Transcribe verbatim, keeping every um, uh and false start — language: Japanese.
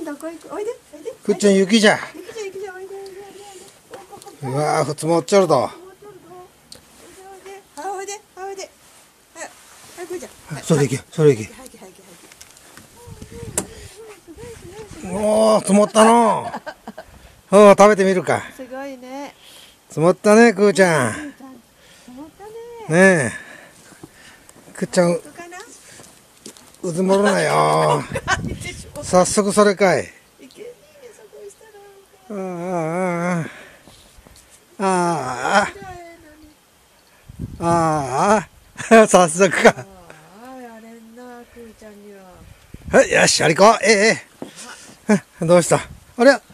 どこ行く？おいで、おいで。 くっちゃん雪じゃ。 雪じゃ、雪じゃ、おいで、おいで、おいで。 うわー、積もっちゃると。 はおいで、はおいで。はい、くーちゃん。 それ行け、それ行け。 はい、はい、はい。 おー、積もったの。おー、食べてみるか。 すごいね。 積もったね、くーちゃん。 積もったね。 ねえ。くっちゃん、うずもるなよ。早速それかい。ああ、ああ、ああ、早速か。はい、よし、ありこう。ええ、ええ。どうした？あれ、